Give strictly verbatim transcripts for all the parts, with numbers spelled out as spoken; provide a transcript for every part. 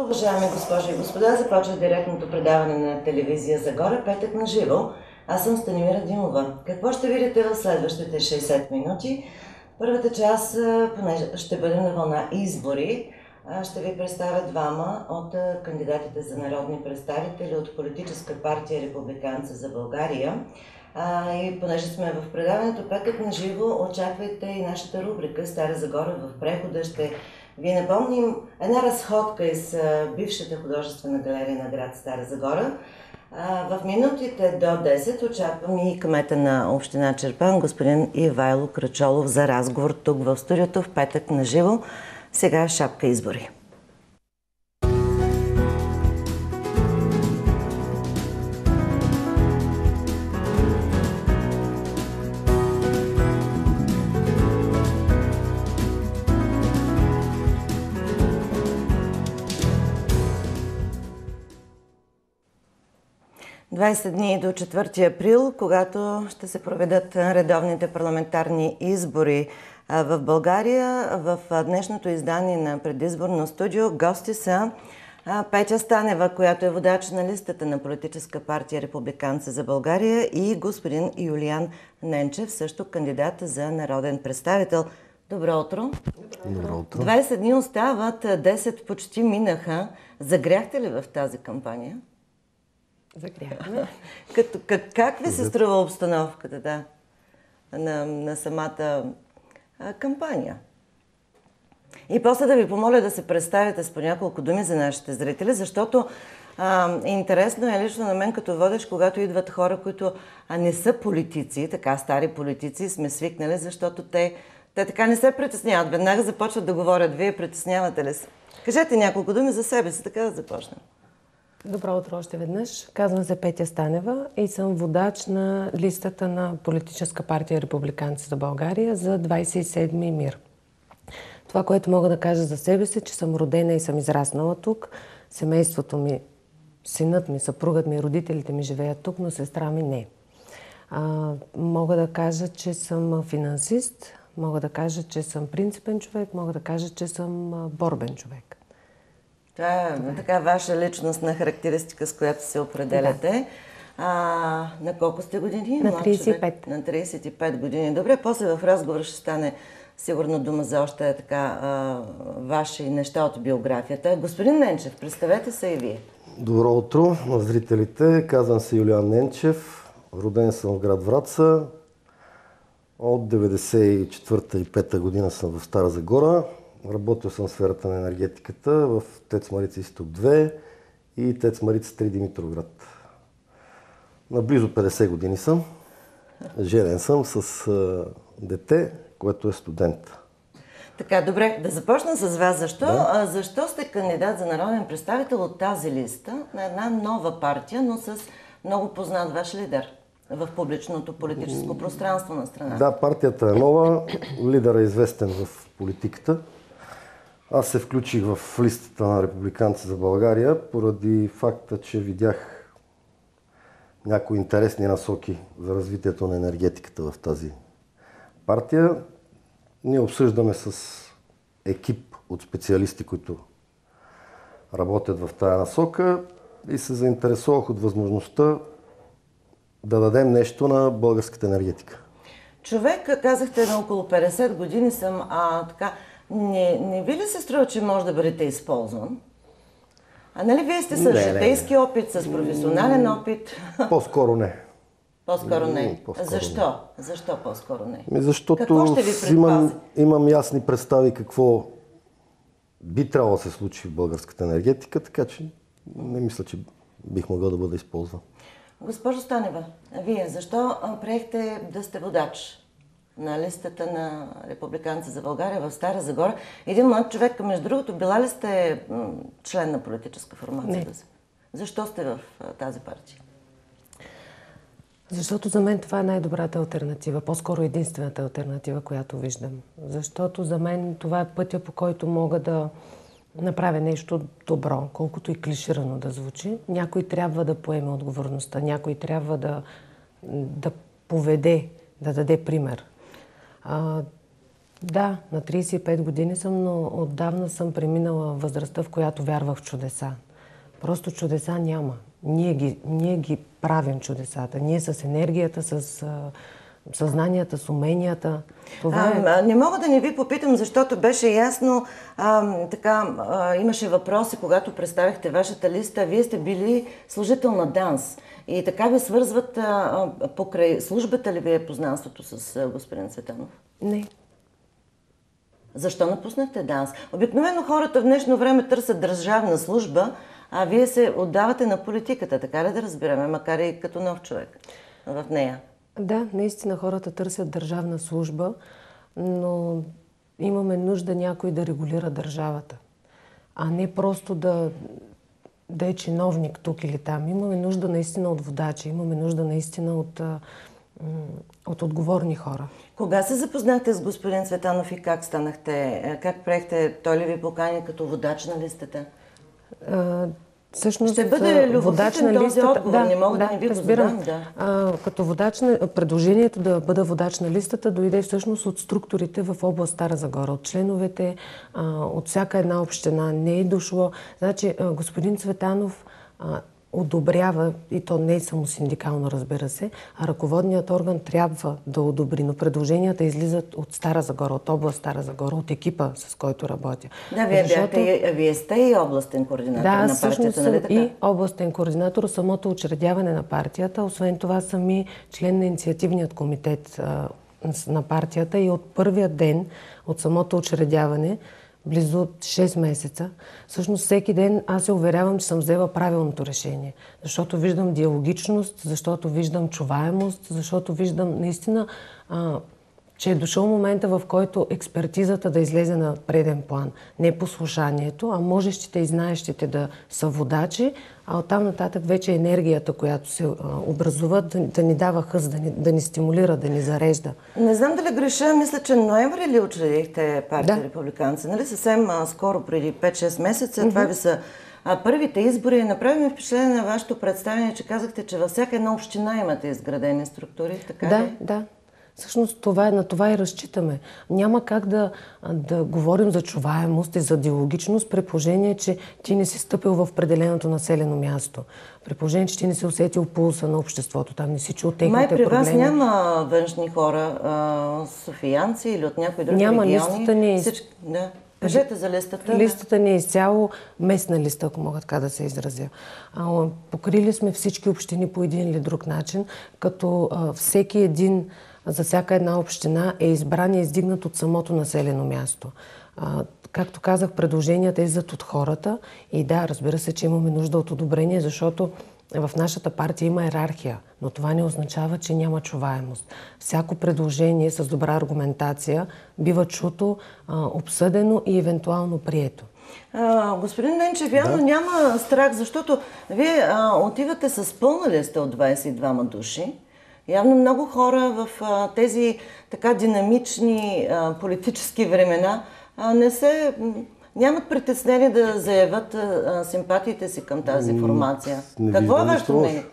утро, уважаеми госпожи и господа. Започва директното предаване на телевизия Загора, петък на живо. Аз съм Станимира Димова. Какво ще видите в следващите шейсет минути? Първата част, понеже ще бъдем на вълна избори, ще ви представя двама от кандидатите за народни представители от политическа партия Републиканци за България. А, и понеже сме в предаването петък на живо, очаквайте и нашата рубрика Стара Загора в прехода. Ще ви напомним една разходка из бившата художествена галерия на град Стара Загора. А, в минутите до десет очаквам и кмета на община Чирпан, господин Ивайло Крачолов, за разговор тук в студиото в петък на живо. Сега шапка избори. двайсет дни до четвърти април, когато ще се проведат редовните парламентарни избори в България. В днешното издание на предизборно студио гости са Петя Станева, която е водач на листата на политическа партия Републиканци за България, и господин Юлиян Ненчев, също кандидат за народен представител. Добро утро! Добро утро! двайсет дни остават, десет почти минаха. Загряхте ли в тази кампания? Загряхме. Като, как, как ви се струва обстановката, да, на, на самата а, кампания? И после да ви помоля да се представите с по няколко думи за нашите зрители, защото а, интересно е лично на мен като водещ, когато идват хора, които а, не са политици, така стари политици, сме свикнали, защото те, те така не се притесняват. Веднага започват да говорят. Вие притеснявате ли се? Кажете няколко думи за себе си, така да започнем. Добро утро още веднъж. Казвам се Петя Станева и съм водач на листата на политическа партия Републиканци за България за двайсет и седми МИР. Това, което мога да кажа за себе си, че съм родена и съм израснала тук. Семейството ми, синът ми, съпругът ми, родителите ми живеят тук, но сестра ми не. А, мога да кажа, че съм финансист, мога да кажа, че съм принципен човек, мога да кажа, че съм борбен човек. Това е така ваша личностна характеристика, с която се определяте. Да. А, на колко сте години? На трийсет и пет. На трийсет и пет години. Добре, после в разговора ще стане сигурно дума за още така а, ваши неща от биографията. Господин Ненчев, представете се и вие. Добро утро на зрителите. Казвам се Юлиян Ненчев. Роден съм в град Враца. От деветдесет и четвърта и пета година съм в Стара Загора. Работил съм в сферата на енергетиката в ТЕЦ Марица Изток две и ТЕЦ Марица три Димитровград. На близо петдесет години съм. Женен съм с а, дете, което е студент. Така, добре, да започна с вас. Защо, да? а, защо сте кандидат за народен представител от тази листа на една нова партия, но с много познат ваш лидер в публичното политическо пространство на страната? Да, партията е нова, лидер е известен в политиката. Аз се включих в листата на Републиканци за България поради факта, че видях някои интересни насоки за развитието на енергетиката в тази партия. Ние обсъждаме с екип от специалисти, които работят в тази насока, и се заинтересувах от възможността да дадем нещо на българската енергетика. Човек, казахте, на около петдесет години съм, а така... Не, не ви ли се струва, че може да бъдете използван? А нали вие сте с житейски опит, с професионален опит? По-скоро не. По-скоро не. По-скоро Защо? Не. Защо по-скоро не? Ми защото какво ще ви предпази? Имам, имам ясни представи какво би трябвало да се случи в българската енергетика, така че не мисля, че бих могъл да бъда използван. Госпожо Станева, вие защо приехте да сте водач на листата на Републиканци за България в Стара Загора? Един млад човек, между другото, била ли сте член на политическа формация? Не. Защо сте в тази партия? Защото за мен това е най-добрата алтернатива, по-скоро единствената алтернатива, която виждам. Защото за мен това е пътя, по който мога да направя нещо добро, колкото и клиширано да звучи. Някой трябва да поеме отговорността, някой трябва да, да поведе, да даде пример. А, Да, на трийсет и пет години съм, но отдавна съм преминала възрастта, в която вярвах в чудеса. Просто чудеса няма. Ние ги, ние ги правим чудесата. Ние с енергията, с а, съзнанията, с уменията. Това е... а, не мога да не ви попитам, защото беше ясно, а, така, а, имаше въпроси, когато представихте вашата листа. Вие сте били служител на ДАНС. И така ви свързват а, а, покрай службата ли ви е познанството с а, господин Цветанов? Не. Защо напуснахте ДАНС? Обикновено хората в днешно време търсят държавна служба, а вие се отдавате на политиката, така ли да разбираме, макар и като нов човек в нея? Да, наистина хората търсят държавна служба, но имаме нужда някой да регулира държавата, а не просто да, да е чиновник тук или там. Имаме нужда наистина от водачи, имаме нужда наистина от, от отговорни хора. Кога се запознахте с господин Цветанов и как станахте? Как приехте? Той ли ви покани като водач на листата? А, всъщност, ще бъде водач на този листата, отговор, да, не мога да, да не ви го разбирам. задам. Да. А, като водач на, предложението да бъда водач на листата дойде всъщност от структурите в област Стара Загора, от членовете, а, от всяка една община. Не е дошло. Значи, а, господин Цветанов а, одобрява, и то не е само синдикално, разбира се, а ръководният орган трябва да одобри, но предложенията излизат от Стара Загора, от област Стара Загора, от екипа, с който работя. Да, вие, Защото... бяхте, вие сте и областен координатор да, на партията, нали така? И областен координатор, самото учредяване на партията. Освен това съм и член на инициативният комитет а, на партията и от първия ден, от самото учредяване, близо шест месеца. Всъщност всеки ден аз се уверявам, че съм взела правилното решение. Защото виждам диалогичност, защото виждам чуваемост, защото виждам наистина, а, че е дошъл момента, в който експертизата да излезе на преден план. Не послушанието, а можещите и знаещите да са водачи, а оттам нататък вече енергията, която се а, образува, да, да ни дава хъс, да ни, да ни стимулира, да ни зарежда. Не знам дали греша, мисля, че ноември ли учредихте партия да. Републиканци? Нали съвсем а, скоро, преди пет-шест месеца, mm-hmm. това ви са а, първите избори. Направи ми впечатление на вашето представяне, че казахте, че във всяка една община имате изградени структури. Така да, ли? да. Всъщност това, на това и разчитаме. Няма как да, да говорим за чуваемост и за диалогичност, при положение, че ти не си стъпил в определеното населено място. При положение, че ти не си усетил пулса на обществото, там не си чул техните проблеми. Май при вас проблеми. няма външни хора, а, софиянци или от някои други няма, региони? Няма, листата ни... Всички... Да. Кажете за листата. Листата ни е изцяло местна листа, ако мога така да се изразя. А, покрили сме всички общини по един или друг начин, като а, всеки един за всяка една община е избран и издигнат от самото населено място. А, както казах, предложенията излизат от хората и да, разбира се, че имаме нужда от одобрение, защото в нашата партия има иерархия, но това не означава, че няма чуваемост. Всяко предложение с добра аргументация бива чуто, а, обсъдено и евентуално прието. А, господин Ненчев, явно да. няма страх, защото вие а, отивате с пълна листа от двадесет и двама души. Явно много хора в а, тези така динамични а, политически времена а, не се, нямат притеснение да заявят а, симпатиите си към тази формация. Не Какво е вашето мнение?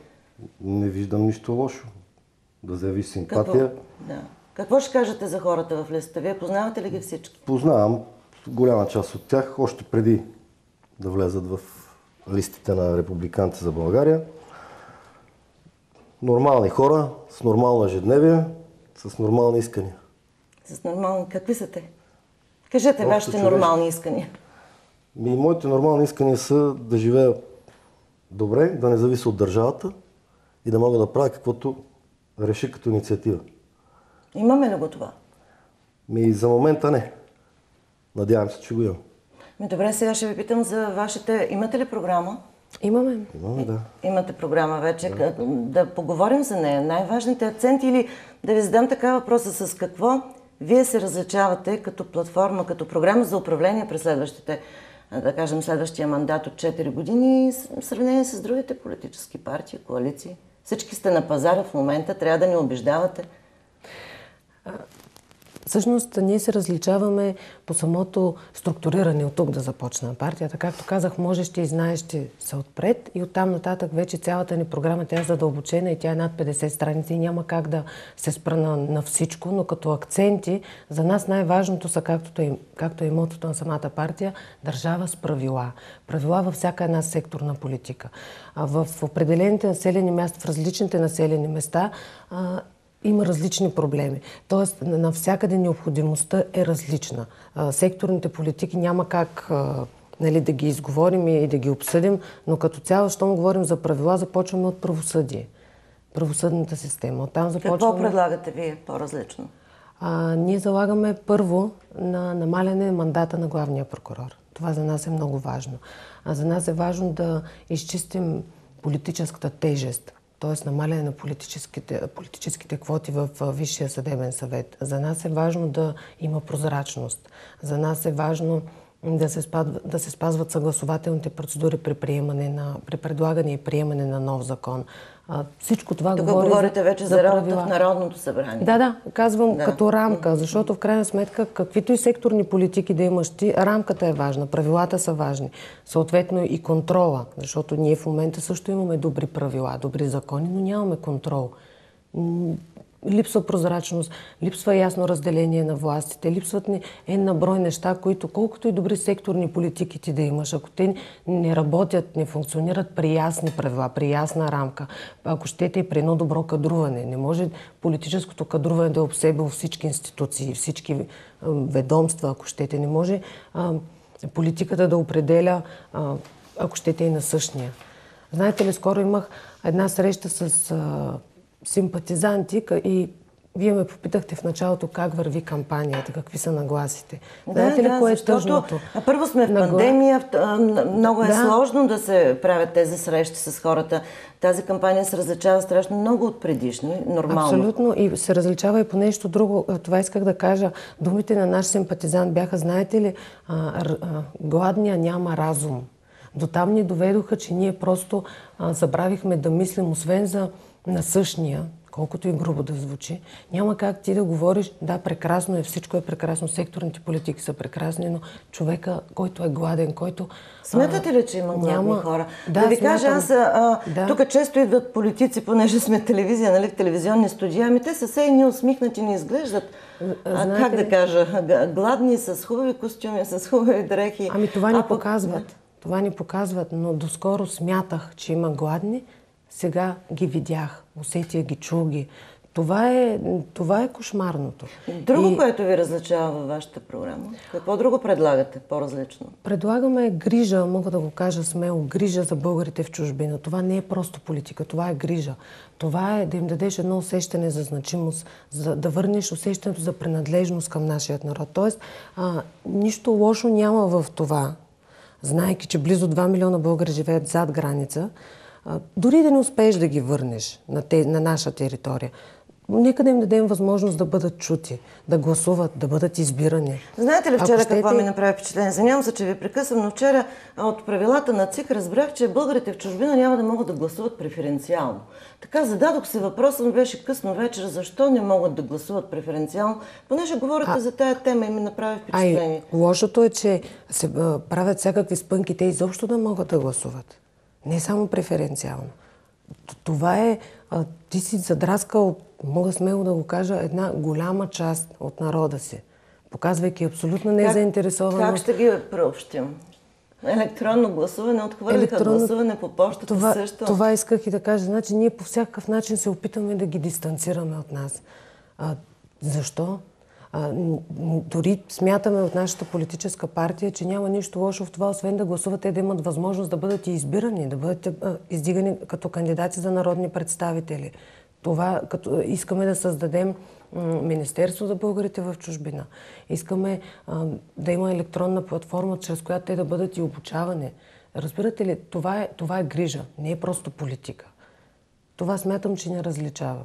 Не виждам нищо лошо да заявиш симпатия. Какво? Да. Какво ще кажете за хората в листата? Вие познавате ли ги всички? Познавам голяма част от тях, още преди да влезат в листите на Републиканци за България. Нормални хора, с нормално ежедневие, с нормални искания. С нормални... Какви са те? Кажете Общо вашите човешки. нормални искания. Ми, моите нормални искания са да живея добре, да не завися от държавата и да мога да правя каквото реши като инициатива. Имаме ли го това? Ми, за момента не. Надявам се, че го имам. Ми, добре, сега ще ви питам за вашите... Имате ли програма? Имаме. Имаме, да. Имате програма вече. Да, да поговорим за нея. Най-важните акценти или да ви задам така въпроса с какво вие се различавате като платформа, като програма за управление през следващите, да кажем, следващия мандат от четири години в сравнение с другите политически партии, коалиции? Всички сте на пазара в момента, трябва да ни убеждавате. Всъщност, ние се различаваме по самото структуриране, от тук да започна партията. Както казах, можещи и знаещи са отпред и оттам нататък вече цялата ни програма, тя е задълбочена и тя е над петдесет страници и няма как да се спра на, на всичко, но като акценти за нас най-важното са, както е, както е мотото на самата партия, държава с правила. Правила във всяка една секторна политика. А в определените населени места, в различните населени места, а, има различни проблеми. Тоест, навсякъде необходимостта е различна. А, секторните политики няма как а, нали, да ги изговорим и да ги обсъдим, но като цяло, щом говорим за правила, започваме от правосъдие. Правосъдната система. Оттам започваме... Какво предлагате вие по-различно? А, ние залагаме първо на намаляне мандата на главния прокурор. Това за нас е много важно. А за нас е важно да изчистим политическата тежест, т.е. намаляне на политическите, политическите квоти в Висшия съдебен съвет. За нас е важно да има прозрачност. За нас е важно да се спазват, да се спазват съгласователните процедури при, приемане на, при предлагане и приемане на нов закон. А, всичко това Тук говори говорите за, вече за, за работа в Народното събрание. Да, да, казвам да. като рамка, защото в крайна сметка каквито и секторни политики да имаш ти, рамката е важна, правилата са важни. Съответно и контрола, защото ние в момента също имаме добри правила, добри закони, но нямаме контрол. Липсва прозрачност, липсва ясно разделение на властите, липсват ни една брой неща, които колкото и добри секторни политики ти да имаш, ако те не работят, не функционират при ясни правила, при ясна рамка, ако щете и при едно добро кадруване. Не може политическото кадруване да е обсебило всички институции, всички ведомства, ако щете. Не може а, политиката да определя, а, ако щете и на същия. Знаете ли, скоро имах една среща с... А, симпатизанти и вие ме попитахте в началото как върви кампанията, какви са нагласите. Да, знаете ли да, кое е защото тъжното? Първо сме в Нагла... пандемия, много е да. сложно да се правят тези срещи с хората. Тази кампания се различава страшно много от предишни, нормално. Абсолютно, и се различава и по нещо друго. Това исках да кажа. Думите на наш симпатизант бяха, знаете ли, а, а, гладния няма разум. До там ни доведоха, че ние просто а, забравихме да мислим, освен за насъщния, колкото и грубо да звучи, няма как ти да говориш, да, прекрасно е, всичко е прекрасно, секторните политики са прекрасни, но човека, който е гладен, който... Смятате ли, че има гладни няма... хора? Да, да ви смятам... кажа, аз а, да. тук често идват политици, понеже сме телевизия, нали, в телевизионни студия, ами те са все едни усмихнати, не изглеждат. А, а, как ли? Да кажа, гладни, с хубави костюми, с хубави дрехи. Ами това ни а, показват. Да. Това ни показват, но доскоро смятах, че има гладни, сега ги видях, усетия ги, чул ги. Това е, това е кошмарното. Друго, и... което ви различава във вашата програма? Какво друго предлагате по-различно? Предлагаме грижа, мога да го кажа смело, грижа за българите в чужбина. Това не е просто политика, това е грижа. Това е да им дадеш едно усещане за значимост, за да върнеш усещането за принадлежност към нашия народ. Тоест, а, нищо лошо няма в това, знайки, че близо два милиона българи живеят зад граница, а, дори да не успееш да ги върнеш на, те, на наша територия. Нека да им дадем възможност да бъдат чути, да гласуват, да бъдат избирани. Знаете ли вчера щете... какво ми направи впечатление? Извинявам се, че ви прекъсвам, но вчера от правилата на ЦИК разбрах, че българите в чужбина няма да могат да гласуват преференциално. Така зададох се въпроса, но беше късно вечер, защо не могат да гласуват преференциално, понеже говорите а... за тая тема и ми направи впечатление. Ай, лошото е, че се а, правят всякакви спънки, те изобщо да могат да гласуват. Не само преференциално. Това е, а, ти си задраскал, мога смело да го кажа, една голяма част от народа си, показвайки абсолютно незаинтересованост. Как, как ще ги приобщим? Електронно гласуване, отхвърлиха Електронно... гласуване по почтата това, също. Това исках и да кажа. Значи ние по всякакъв начин се опитаме да ги дистанцираме от нас. А, защо? А, дори смятаме от нашата политическа партия, че няма нищо лошо в това, освен да гласуват, те да имат възможност да бъдат и избирани, да бъдат а, издигани като кандидати за народни представители. Това, като искаме да създадем м, Министерство за българите в чужбина. Искаме а, да има електронна платформа, чрез която те да бъдат и обучавани. Разбирате ли, това е, това е грижа, не е просто политика. Това смятам, че не различава.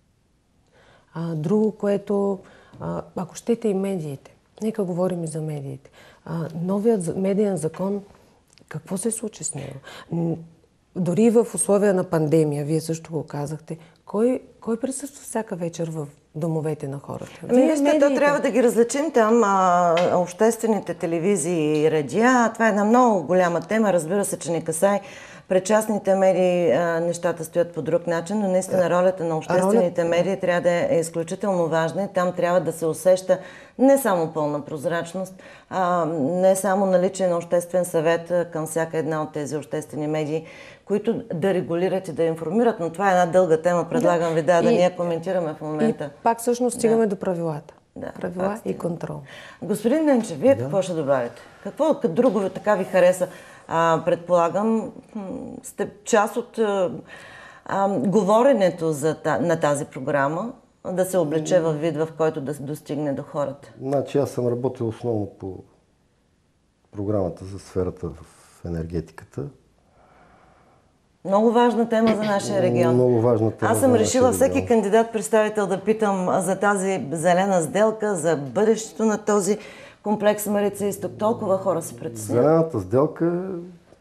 А, друго, което, а, ако щете и медиите, нека говорим и за медиите. А, новият медиен закон, какво се случи с него? Дори в условия на пандемия, вие също го казахте, кой, кой присъства всяка вечер в домовете на хората. Ами, вижте, то трябва да ги различим там, а, обществените телевизии и радиа. Това е една много голяма тема. Разбира се, че не касае пред частните медии, а, нещата стоят по друг начин, но наистина ролята на обществените роля... медии трябва да е изключително важна и там трябва да се усеща не само пълна прозрачност, а не само наличие на обществен съвет към всяка една от тези обществени медии, които да регулират и да информират, но това е една дълга тема, предлагам да. ви да, да и, ние коментираме в момента. И пак всъщност стигаме да. до правилата. Да, Правила и контрол. Господин Ненчев, вие да. какво ще добавите? Какво друго така ви хареса? А, предполагам, сте част от а, а, говоренето за, на тази програма, да се облече във вид, в който да достигне до хората. Значи аз съм работил основно по програмата за сферата в енергетиката. Много важна тема за нашия регион. Много важна тема. Аз съм решила всеки регион. кандидат-представител да питам за тази зелена сделка, за бъдещето на този комплекс Марица изток. Толкова хора се притесняват. Зелената сделка е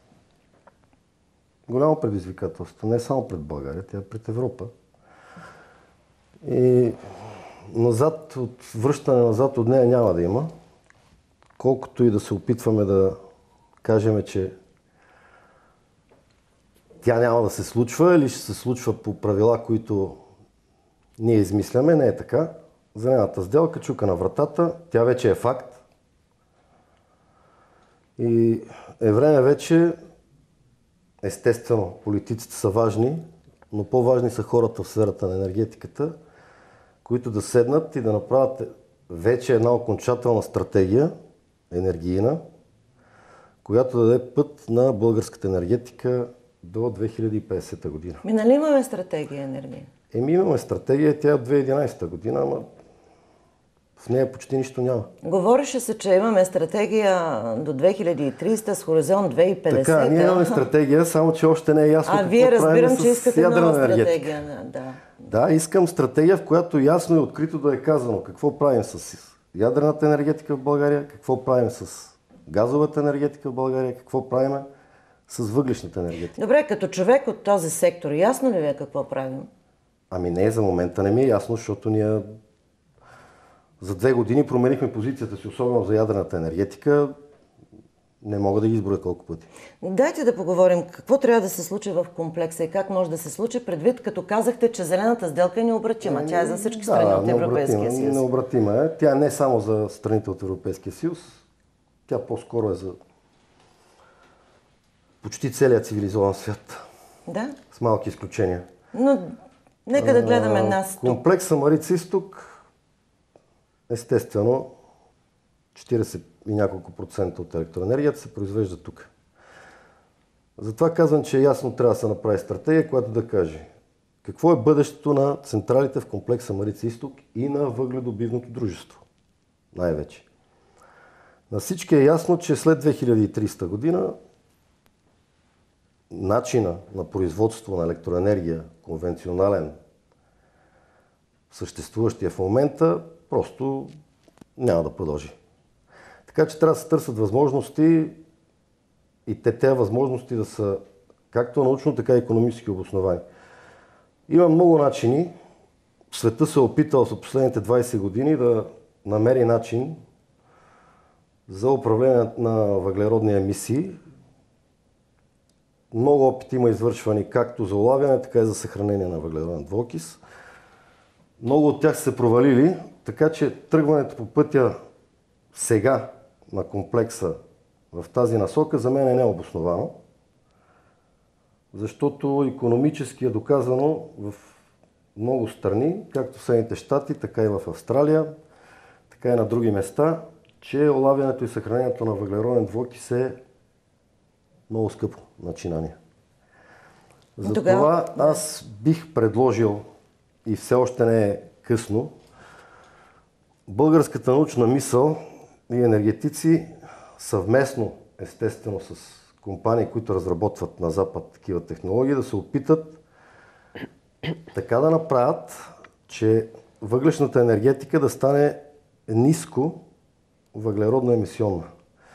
голямо предизвикателство. Не само пред България, тя е пред Европа. И назад, от връщане назад от нея няма да има. Колкото и да се опитваме да кажем, че тя няма да се случва или ще се случва по правила, които ние измисляме, не е така. Зелената сделка чука на вратата, тя вече е факт. И е време вече, естествено, политиците са важни, но по-важни са хората в сферата на енергетиката, които да седнат и да направят вече една окончателна стратегия, енергийна, която да даде път на българската енергетика до две хиляди и петдесета година. Ми нали имаме стратегия енергия? Еми имаме стратегия, тя е от две хиляди и единадесета година, ама в нея почти нищо няма. Говореше се, че имаме стратегия до две хиляди и тридесета с хоризонт две хиляди и петдесета. Така, ние имаме стратегия, само че още не е ясно а какво вие разбирам, че искате нова стратегия. Да. да, искам стратегия, в която ясно и открито да е казано какво правим с ядрената енергетика в България, какво правим с газовата енергетика в България, какво правим с въглищната енергетика. Добре, като човек от този сектор, ясно ли ви е какво правим? Ами не, за момента не ми е ясно, защото ние за две години променихме позицията си, особено за ядрената енергетика. Не мога да ги изброя колко пъти. Дайте да поговорим какво трябва да се случи в комплекса и как може да се случи, предвид като казахте, че зелената сделка е необратима. Тя е за всички страни да, от Европейския съюз. Необратима е. Тя е не само за страните от Европейския съюз, тя по-скоро е за почти целият цивилизован свят. Да. С малки изключения. Но нека да гледаме нас тук. Комплекса Марица изток, естествено, четиридесет и няколко процента от електроенергията се произвежда тук. Затова казвам, че ясно трябва да се направи стратегия, която да каже какво е бъдещето на централите в комплекса Марица изток и на въгледобивното дружество. Най-вече. На всички е ясно, че след две хиляди и тридесета година начина на производство на електроенергия, конвенционален, съществуващия в момента, просто няма да продължи. Така че трябва да се търсят възможности и те тези възможности да са както научно, така и икономически обосновани. Има много начини. Света се е опитал за последните двадесет години да намери начин за управление на въглеродни емисии. Много опити има извършвани както за улавяне, така и за съхранение на въглероден двуокис. Много от тях са се провалили, така че тръгването по пътя сега на комплекса в тази насока за мен е необосновано, защото икономически е доказано в много страни, както в Съединените щати, така и в Австралия, така и на други места, че улавянето и съхранението на въглероден двуокис е много скъпо начинание. Затова аз бих предложил, и все още не е късно, българската научна мисъл и енергетици съвместно, естествено с компании, които разработват на Запад такива технологии, да се опитат така да направят, че въглищната енергетика да стане ниско въглеродно емисионна.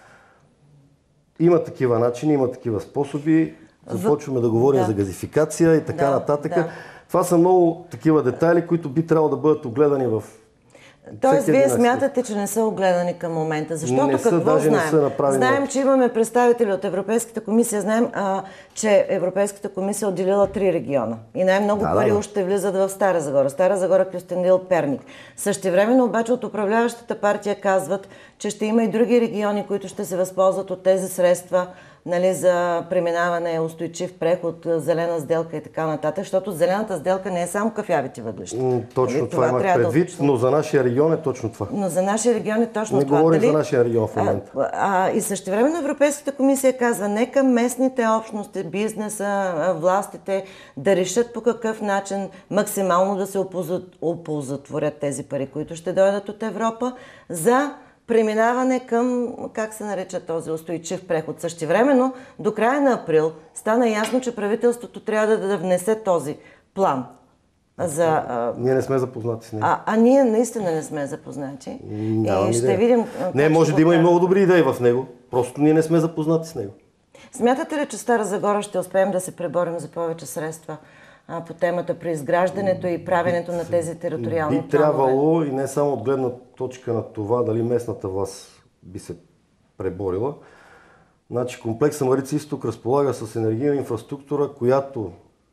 Има такива начини, има такива способи. Започваме да говорим да. за газификация и така да, нататък. Да. Това са много такива детайли, които би трябвало да бъдат огледани в... Тоест, вие смятате, че не са огледани към момента, защото не са, какво даже знаем? Не са направени... Знаем, че имаме представители от Европейската комисия, знаем, а, че Европейската комисия е отделила три региона и най-много да, пари да, да. още влизат в Стара Загора. Стара Загора, Кюстендил, Перник. Същевременно обаче от управляващата партия казват, че ще има и други региони, които ще се възползват от тези средства, нали, за преминаване, устойчив преход, зелена сделка и така нататък, защото зелената сделка не е само кафявите въглища. Точно нали, това, това имах предвид, да но за нашия регион е точно това. Но за нашия регион е точно не това. Не говорим дали... за нашия регион в момента. А, а, и същевременно Европейската комисия казва, нека местните общности, бизнеса, властите да решат по какъв начин максимално да се оползотворят тези пари, които ще дойдат от Европа, за преминаване към, как се нарича този устойчив преход. Същевременно, до края на април стана ясно, че правителството трябва да, да внесе този план. За, а... Ние не сме запознати с него. А, а ние наистина не сме запознати. Нямам и ще идея. видим. Не, може да има и много добри идеи в него. Просто ние не сме запознати с него. Смятате ли, че Стара Загора ще успеем да се преборим за повече средства а, по темата при изграждането и правенето на тези териториални би трябвало и не само от гледна точка на това дали местната власт би се преборила. Значи комплекса Марица Изток разполага с енергийна инфраструктура, която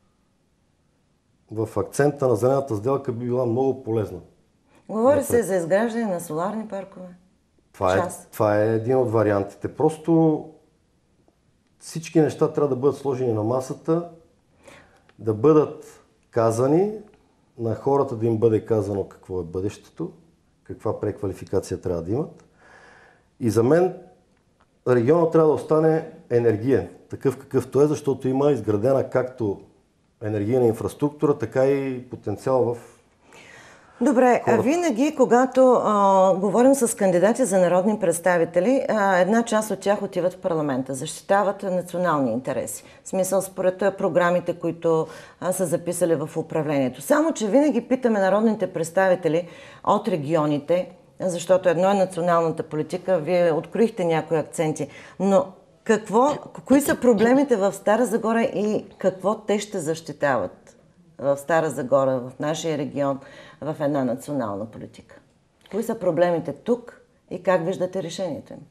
в акцента на зелената сделка би била много полезна. Говори се за изграждане на соларни паркове. Това е, това е един от вариантите. Просто всички неща трябва да бъдат сложени на масата, да бъдат казани, на хората да им бъде казано какво е бъдещето, каква преквалификация трябва да имат. И за мен регионът трябва да остане енергиен, такъв какъвто е, защото има изградена както енергийна инфраструктура, така и потенциал в Добре, хората. Винаги, когато а, говорим с кандидати за народни представители, а, една част от тях отиват в парламента, защитават национални интереси. В смисъл, според програмите, които а, са записали в управлението. Само, че винаги питаме народните представители от регионите, защото едно е националната политика, вие откроихте някои акценти, но какво, кои са проблемите в Стара Загора и какво те ще защитават в Стара Загора, в нашия регион, в една национална политика? Кои са проблемите тук и как виждате решението им?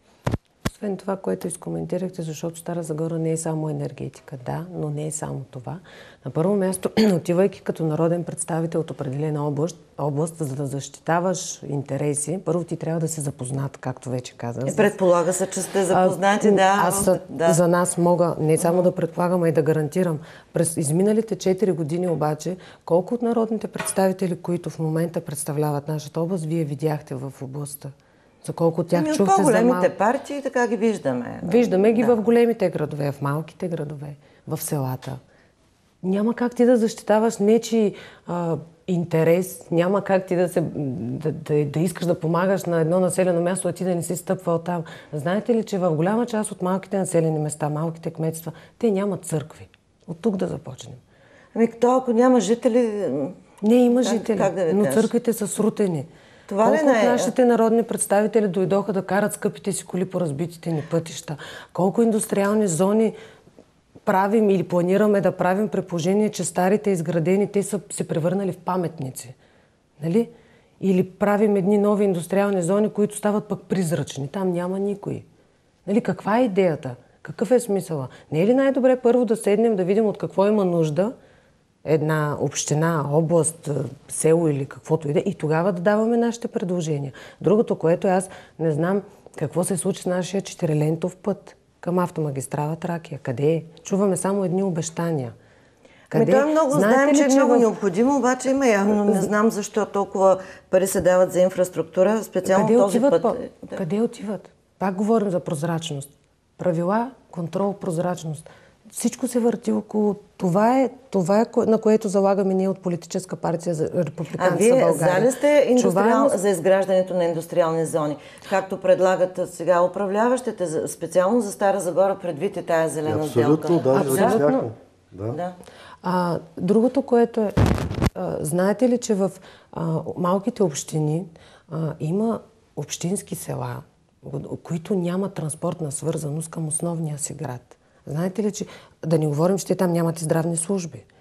Освен това, което изкоментирахте, защото Стара Загора не е само енергетика, да, но не е само това. На първо място, отивайки като народен представител от определена област, област, за да защитаваш интереси, първо ти трябва да се запознат, както вече казах. И предполага се, че сте запознати, а, да. Аз да. За нас мога не само да предполагам, а и да гарантирам. През изминалите четири години обаче, колко от народните представители, които в момента представляват нашата област, вие видяхте в областта? За колко от тях ами чухте за малко? по-големите партии, така ги виждаме. Виждаме ги да. в големите градове, в малките градове, в селата. Няма как ти да защитаваш нечи а, интерес, няма как ти да, се, да, да, да искаш да помагаш на едно населено място, а ти да не си стъпвал там. Знаете ли, че в голяма част от малките населени места, малките кметства, те нямат църкви. От тук да започнем. Ами то, ако няма жители... Не, има как, жители, как да но кажа? църквите са срутени. Това Колко ли не от е? нашите народни представители дойдоха да карат скъпите си коли по разбитите ни пътища? Колко индустриални зони правим или планираме да правим при положение, че старите изградени, те са се превърнали в паметници? Нали? Или правим едни нови индустриални зони, които стават пък призрачни. Там няма никой. Нали? Каква е идеята? Какъв е смисъла? Не е ли най-добре първо да седнем, да видим от какво има нужда една община, област, село или каквото и да, и тогава да даваме нашите предложения. Другото, което аз не знам какво се случи с нашия четирилентов път към автомагистрала Тракия. Къде е? Чуваме само едни обещания. Къде? Ами той е много, Знаете знаем, ли, че е много в... необходимо, обаче има явно, не знам защо толкова пари се дават за инфраструктура, специално Къде този отиват, път. По... Да. Къде отиват? Пак говорим за прозрачност. Правила, контрол, прозрачност. Всичко се върти около... Това е, това е на което залагаме ние от политическа партия за Републиканска България. А вие за ли сте индустриал... е... за изграждането на индустриални зони? Както предлагат сега управляващите, специално за Стара Загора, предвид и тая зелена Абсолютно, сделка? даже Абсолютно. Да. Да. А, другото, което е... А, знаете ли, че в а, малките общини а, има общински села, които нямат транспортна свързаност към основния си град? Знаете ли, че да не говорим, че те там нямат и здравни служби?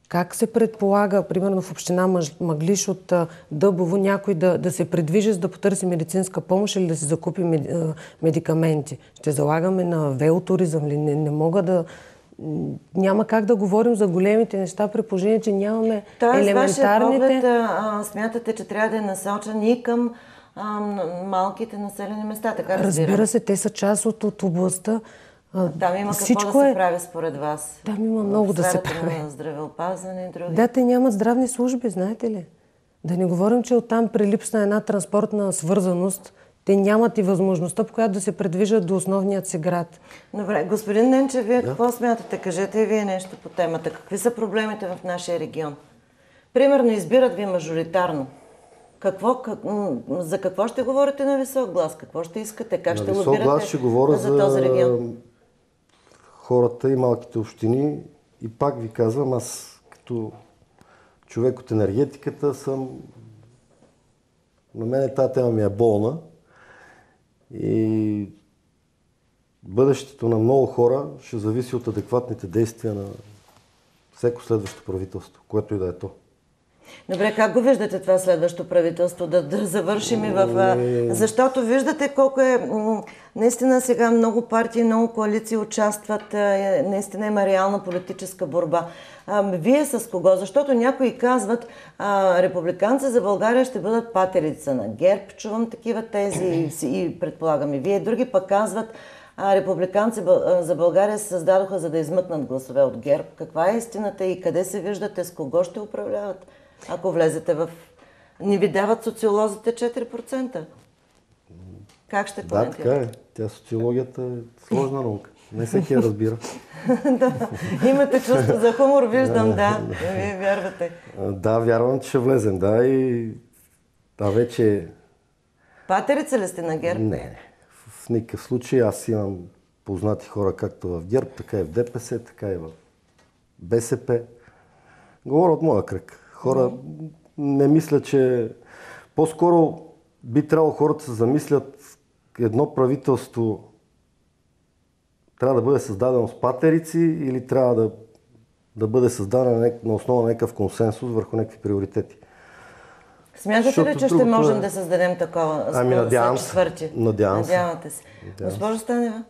Как се предполага, примерно в община Мъглиж от Дъбово, някой да, да се придвижи, за да потърси медицинска помощ или да си закупи медикаменти? Ще залагаме на велотуризъм ли? Не, не мога да... Няма как да говорим за големите неща, при положение, че нямаме Тоест, елементарните... Тоест, вашия поглед, а, смятате, че трябва да е насочен и към а, малките населени места, така разбирам? Разбира се, те са част от, от областта. Там има Всичко какво да се е... прави според вас? Там има много да се прави. На здравеопазване и други. Да, те нямат здравни служби, знаете ли? Да не говорим, че оттам при липса на една транспортна свързаност, те нямат и възможността, по която да се предвижат до основният си град. Добре, господин Ненчев, вие да. какво смятате? Кажете и вие нещо по темата. Какви са проблемите в нашия регион? Примерно, избират ви мажоритарно. Какво, как, за какво ще говорите на висок глас? Какво ще искате? Как на ще висок лобирате глас ще говоря за този регион? За хората и малките общини. И пак ви казвам, аз като човек от енергетиката съм... На мен тази тема ми е болна. И бъдещето на много хора ще зависи от адекватните действия на всеко следващо правителство, което и да е то. Добре, как го виждате това следващо правителство? Да, да завършим и в... Не... Защото виждате колко е... Наистина сега много партии, много коалиции участват. Наистина има реална политическа борба. А, вие с кого? Защото някои казват, а, републиканци за България ще бъдат патерица на ГЕРБ. Чувам такива тези и предполагам и вие. Други пък казват, а, републиканци за България се създадоха, за да измъкнат гласове от ГЕРБ. Каква е истината и къде се виждате? С кого ще управляват? Ако влезете в... Не ви дават социолозите четири процента. Как ще коментирате? Да, така е. Тя социологията е сложна наука. Не всеки я разбира. Да, имате чувство за хумор, виждам, да. Вие вярвате. Да, вярвам, че ще влезем, да. И... А вече... Патерица ли сте на ГЕРБ? Не, не. В никакъв случай. Аз имам познати хора както в ГЕРБ, така и в ДПС, така и в БСП. Говоря от моя кръг. Хора, не мисля, че... По-скоро би трябвало хората да се замислят едно правителство трябва да бъде създадено с патерици или трябва да, да бъде създадено на основа на някакъв консенсус върху някакви приоритети. Смятате ли, че ще можем е... да създадем такова ами, надявам след четвърти? Надявам се. Надявате се. Госпожо Станева?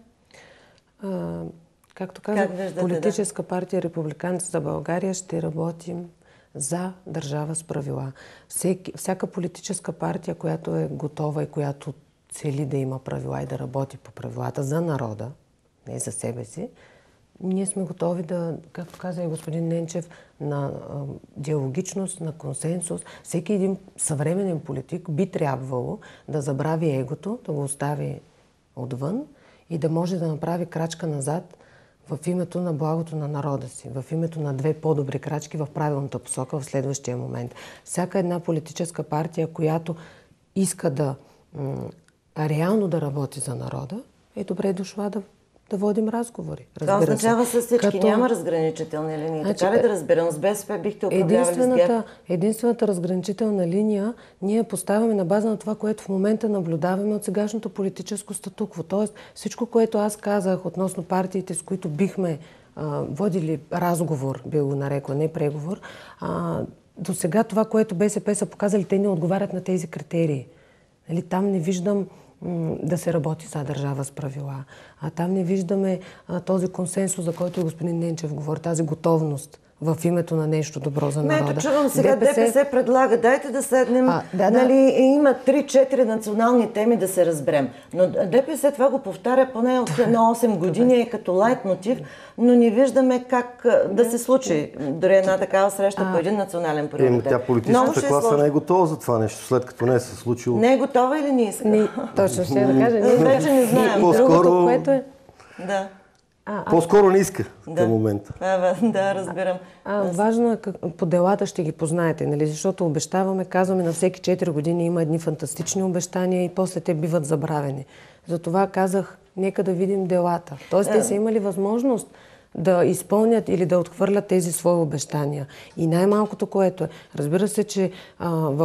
А, както казах, как виждате, политическа да? партия Републиканци за България ще работим за държава с правила. Всеки, всяка политическа партия, която е готова и която цели да има правила и да работи по правилата за народа, не за себе си, ние сме готови да, както каза и господин Ненчев, на а, диалогичност, на консенсус. Всеки един съвременен политик би трябвало да забрави егото, да го остави отвън и да може да направи крачка назад в името на благото на народа си, в името на две по-добри крачки в правилната посока в следващия момент. Всяка една политическа партия, която иска да м- реално да работи за народа, е добре дошла да, да водим разговори. Това означава с всички. Като... Няма разграничителни линии. Значи, така ли да разберем? С БСП бихте управлявали с ГЕРБ? Единствената разграничителна линия ние поставяме на база на това, което в момента наблюдаваме от сегашното политическо статукво. Тоест всичко, което аз казах относно партиите, с които бихме а, водили разговор, би го нарекла, не преговор, а, до сега това, което БСП са показали, те не отговарят на тези критерии. Нали, там не виждам да се работи за държава с правила. А там не виждаме а, този консенсус, за който господин Ненчев говори, тази готовност в името на нещо добро за народа. Ето чувам сега ДПС... ДПС предлага, дайте да седнем, а, да, нали, да. Има три-четири национални теми да се разберем. Но ДПС това го повтаря поне от на осем години е като лайт мотив, но не виждаме как да се случи дори една такава среща а, по един национален приоритет. Тя политическата класа не е готова за това нещо, след като не е се случило. Не е готова или не иска? Не, точно ще да кажа. Не, вече не знаем. Другото, което е... Да. А, По-скоро не иска да. към момента. А, да, разбирам. А, важно е как, по делата ще ги познаете, нали? Защото обещаваме, казваме на всеки четири години има едни фантастични обещания и после те биват забравени. Затова казах, нека да видим делата. Тоест, те са имали възможност да изпълнят или да отхвърлят тези свои обещания. И най-малкото, което е, разбира се, че а, в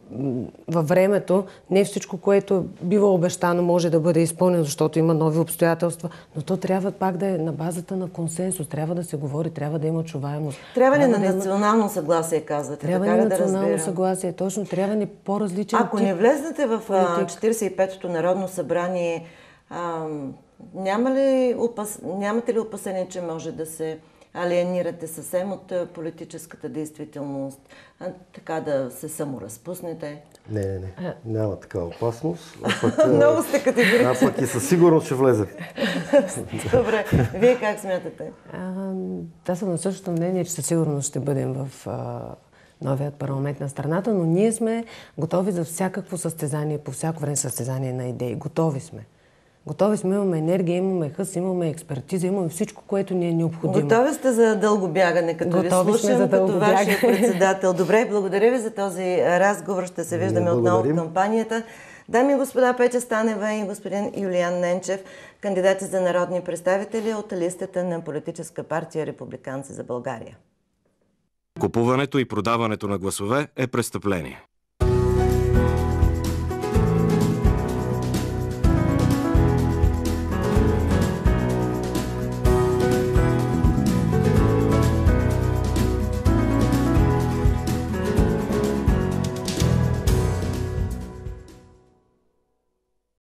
във времето не всичко, което бива обещано, може да бъде изпълнено, защото има нови обстоятелства, но то трябва пак да е на базата на консенсус, трябва да се говори, трябва да има чуваемост. Трябва ли на да национално има... съгласие, казвате? Трябва така ни да национално разбирам? съгласие, точно, трябва ни по-различен Ако тип не влезнете в политик. четиридесет и петото Народно събрание, а, няма ли опас... нямате ли опасение, че може да се алиенирате съвсем от политическата действителност, а, така да се саморазпуснете? Не, не, не. Няма такава опасност. А пък, Много сте категорични. А пък и със сигурност ще влезе. Добре. Вие как смятате? А, аз съм на същото мнение, че със сигурност ще бъдем в а, новият парламент на страната, но ние сме готови за всякакво състезание, по всяко време състезание на идеи. Готови сме. Готови сме, имаме енергия, имаме хъс, имаме експертиза, имаме всичко, което ни е необходимо. Готови сте за дълго бягане, като Готови ви слушам, като вашия председател. Добре, благодаря ви за този разговор. Ще се виждаме отново в кампанията. Дами и господа, Петя Станева и господин Юлиян Ненчев, кандидати за народни представители от листата на Политическа партия Републиканци за България. Купуването и продаването на гласове е престъпление.